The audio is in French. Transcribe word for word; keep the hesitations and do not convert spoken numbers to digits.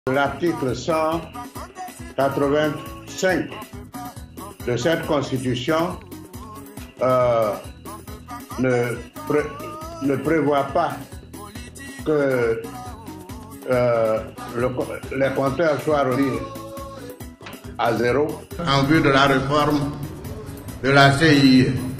L'article cent quatre-vingt-cinq de cette Constitution euh, ne, pré ne prévoit pas que euh, le, les compteurs soient remis à zéro. En vue de la réforme de la C I E.